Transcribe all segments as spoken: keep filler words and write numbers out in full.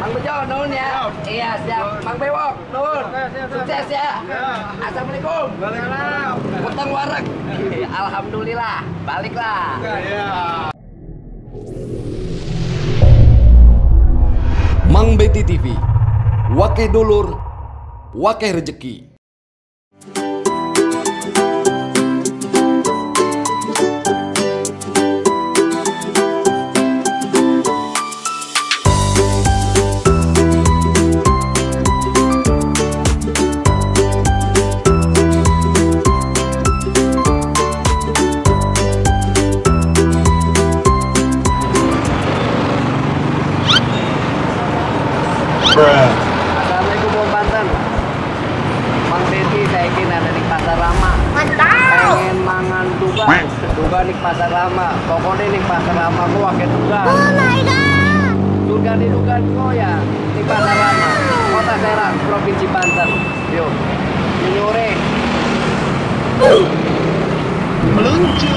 Mang Bejo, nuhun ya. Iya, siap. Mang Bewok, nuhun. Sukses ya. Assalamualaikum. Waalaikumsalam. Utang wareg. Alhamdulillah, baliklah. Iya. Mang Betty T V, wakeh dulur, wakeh rejeki. Assalamualaikum Bang Banten. Mang Betty saya ingin ada di pasar lama. Mantap. Pengen mangan duga, duga di pasar lama. Pokoknya di pasar lama gua pakai duga. Oh my god. Duga di duga gua ya di pasar lama. Kota Serang, Provinsi Banten. Yuk, nyore. Meluncur.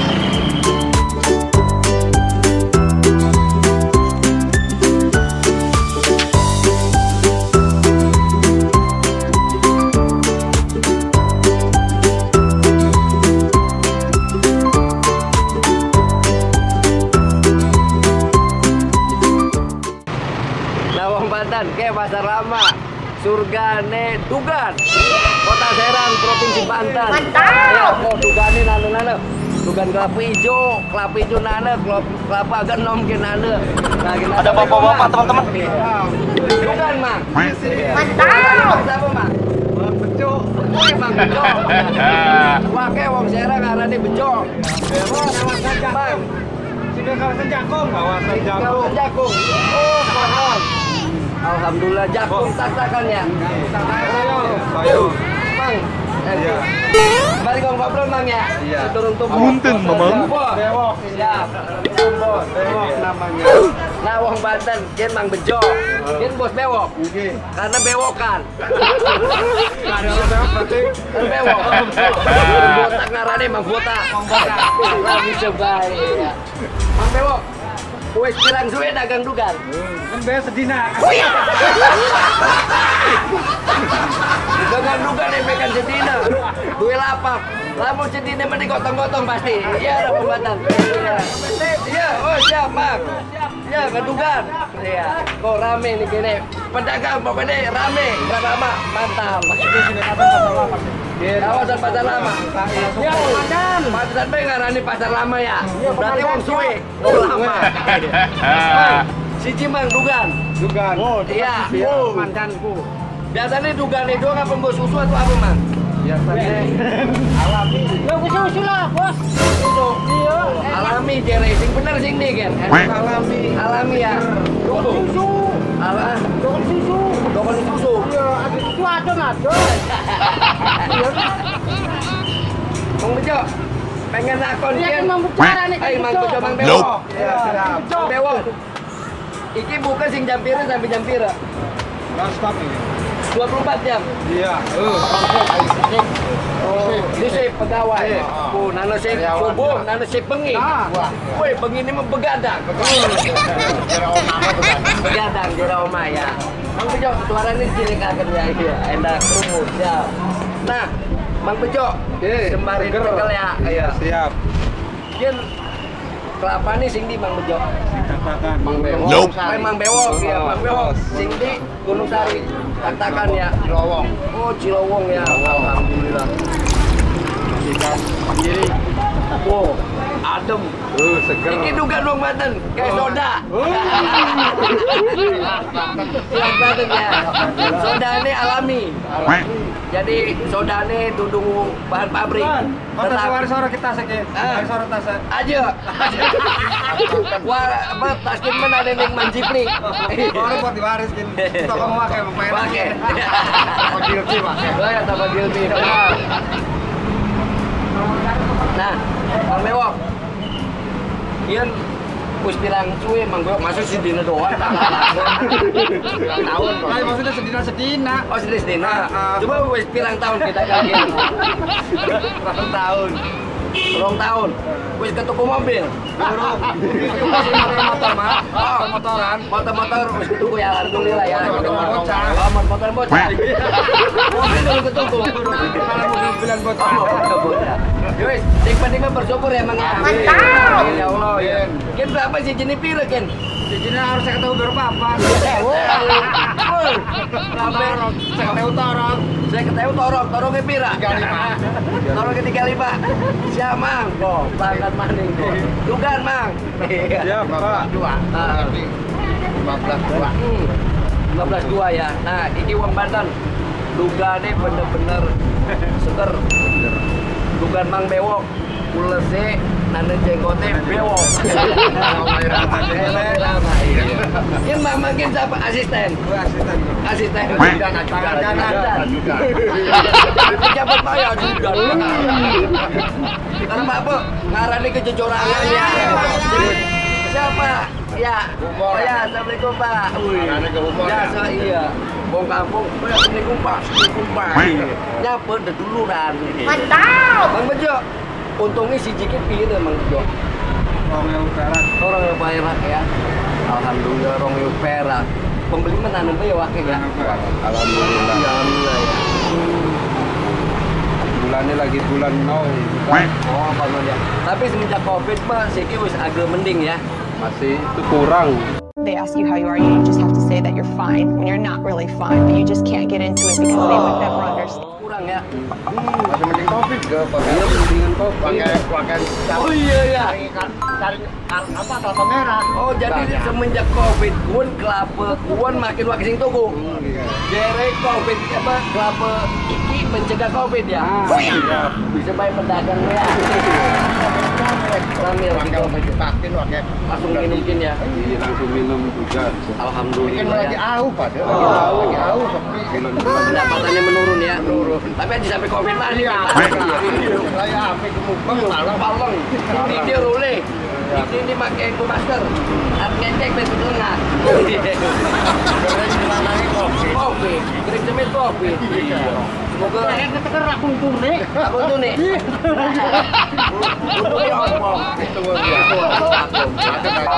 Banten ke pasar lama surgane Dugan Kota Serang Provinsi Banten. Mantap. Ya kok Dugane nana nana Dugan kelapa hijau kelapa hijau nana kelapa genom ke nana. Nah, Ada bapak-bapak teman-teman. Dugan mang. Mantap. Siapa mang? Bang Bejo. Woi mang Bejo. Wah ke wong Serang arane Bejo. Kawasan Jakung. Sini kawasan Jakung. Kawasan Jakung. Kawasan Jakung. Oh paham. Alhamdulillah Jakung taktakan ya. Ayo. Mang. Iya. Balik ngomong ngobrol mang ya. Iya. Turun tubuh. Punten, Mamang. Bewok. Siap. Bos. Bewok namanya. Nah wong Banten, jen Mang Bejo. Jen bos bewok. Oke. Karena bewokan. Ada orang berarti. Karena bewok. Botak ngarane Mang Botak. Mang Botak. Lagi sebaik ya. Mang Bewok. Wes pirang suwe dagang Dugan. Kan bayar sedina. Dagang Dugan empekan sedina. Duwe lapak. Lamun sedina mending gotong-gotong pasti. Iya, ada pembatan. Iya. Iya, oh siap, Mang. Iya, ke Dugan. Iya. Kok rame nih gini. Pedagang pokoknya rame. Berapa mantap. Di sini kawasan pasar lama. Kawasan pasar lama. Ya, Macan. Pasar Bay ngarani pasar lama ya. Berarti wong suwe, wong lama. Mang, siji Mang Dugan. Dugan. Oh, Iya. mantanku. Biasanya Dugan itu apa nggo susu atau apa, Mang? Biasanya alami. Ya usul-usul lah, Bos. Susu. Iya. Alami jere sing bener sing nih kan. Alami. Alami ya. Tunggu. Susu. Ala. Dokon susu. Dokon susu. Iya, ada susu adon adon. Iya. Mang Bejo. Pengen akon Iya, kian. Mang bicara nih. Hai Mang Bejo, Mang Nope. Bewok. Iya, siap. Mang Bewok. Iki buka sing jam pira sampai jam pira? Non stop ini. dua puluh empat jam. Iya. Eh. Oh, ini sih pegawai. Oh, nana sih subuh, nana sih bengi. Woi, bengi ini mah begadang. Begadang, jera oma ya. Mang Bejo, suara ini cilik akan ya, iya. Endak rumus, ya. Nah, Mang Bejo, sembari tekel ya. Iya, siap. Jen, kelapa nih sing di Mang Bejo. Katakan. Mang Bewok. Nope. Eh, Mang Bewok, ya, Mang Bewok. Sing di Gunung Sari. Katakan ya. Cilowong. Oh, Cilowong ya. Alhamdulillah. Ikan sendiri. Wow, adem. Uh, seger. Ini Dugan dong Banten, kayak soda. Siap Banten ya. Soda ini alami. Jadi soda ini dudung bahan pabrik. Kota suara-suara kita sakit. Ah. Suara tasa. Aja. Wah, apa taskin mana ada yang manjipli. Orang buat diwaris gini. Kita kamu pakai pemain. Pakai. Panggil sih pakai. Lah ya tambah gilmi. Nah, Mang Bewok. Ian wis bilang cuy Mang Bewok masuk si dina doang. Tahun kok. Kayak maksudnya sedina-sedina. Oh, sedih-sedih. Nah, Ah, ah. coba wis pirang tahun kita kalian. Berapa tahun? Rong tahun. Wis ke tuku mobil. Durung. Itu masih motor mah. Oh, Motoran. motor-motor wis ketuku ya alhamdulillah ya. Motor bocah. Oh, motor bocah. Mobil dulu ketuku. Kalau mobil bilang bocah. Oh, motor bocah. Yowis, yang penting mah bersyukur ya Mang ya. Mantap. Amin, ya Allah ya. Ken berapa sih jenis pira Ken? Cincinnya harus saya ketahui berapa apa. Berapa? Saya ketahui torong. Saya ketahui torong, torong ke pira? tiga puluh lima. Torong ke tiga puluh lima. Siap Mang. Oh, bangkat maning. Dugaan Mang. Ya, Bapak. Dua. Ah. lima belas dua. Hmm, lima belas dua ya. Nah, ini uang Banten. Duga deh bener-bener seger. Dugaan Mang bewok. Ulese nane jenggote bewok. Yang mama kan siapa? Asisten. Asisten. Asisten. Ajudan, ajudan, ajudan. Pejabat maya juga. Karena apa? Ngarani kejujuran ya. Siapa? Ya. Oh ya, assalamualaikum Pak. Ngarani ke umur, Ya, ya? so, iya. Bong kampung. Oh ya, assalamualaikum Pak. Assalamualaikum Pak. Nyapa udah duluran. Mantap. Bang Bejo. Untungnya si Jikit pilih Bang Bejo. Orang yang perak. Orang yang perak ya. Alhamdulillah orang yang perak. Pembeli menanam ya wakil ya. Alhamdulillah. Alhamdulillah ya. Bulannya lagi bulan nol. Oh, apa ya. Tapi semenjak Covid mah sih wis agak mending ya. Masih itu kurang. They ask you how you are, you just have to say that you're fine when you're not really fine, but you just can't get into it because they would never understand. Kurang ya. Masih mending Covid ke pakai mendingan Covid. Pakai pakai Oh iya ya. cari apa kelapa merah. Oh jadi semenjak Covid kun kelapa kun makin wakil sing tuku. Jere Covid apa kelapa iki mencegah Covid ya. Iya. Bisa baik pedagang ya. Sambil Pakai obat pakin pakai langsung minum ya. Iya langsung minum juga. Alhamdulillah. Mungkin lagi ya. au pada. Lagi au, lagi au sepi. Pendapatannya menurun ya. Menurun. Tapi aja sampai Covid lah nih. Saya apa kemukbang malah Palong. Ini dia rule. Ini ini pakai go masker. Artinya cek betul tengah. Kopi. Kering cemil kopi. Semoga Saya keteker aku tuh nih. aku tuh nih. Untungnya ompong. itu ya.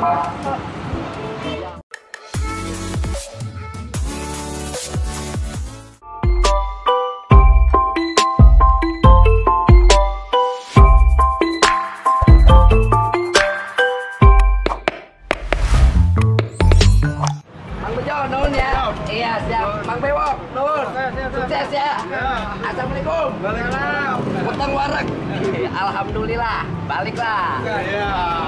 Mang Bejo, nuhun ya. Iya, siap. Mang Bewok, nuhun. Sukses ya. Assalamualaikum. Waalaikumsalam. Utang warak. Alhamdulillah, baliklah. Ya.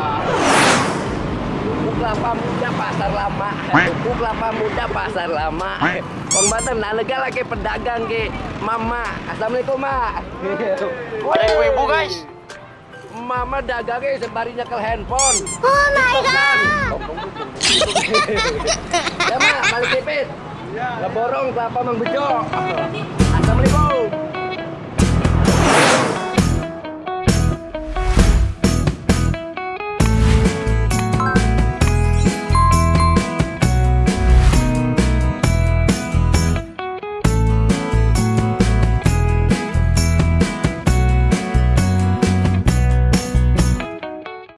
Tuku kelapa muda pasar lama. Tuku kelapa muda pasar lama. Bang Banten, nah lega lagi pedagang ke Mama. Assalamualaikum, Ma. Ada ibu-ibu guys. Mama dagangnya sebarinya ke handphone. Oh my god. Ya, Ma, balik tipis. Leborong kelapa Mang Bejo. Assalamualaikum.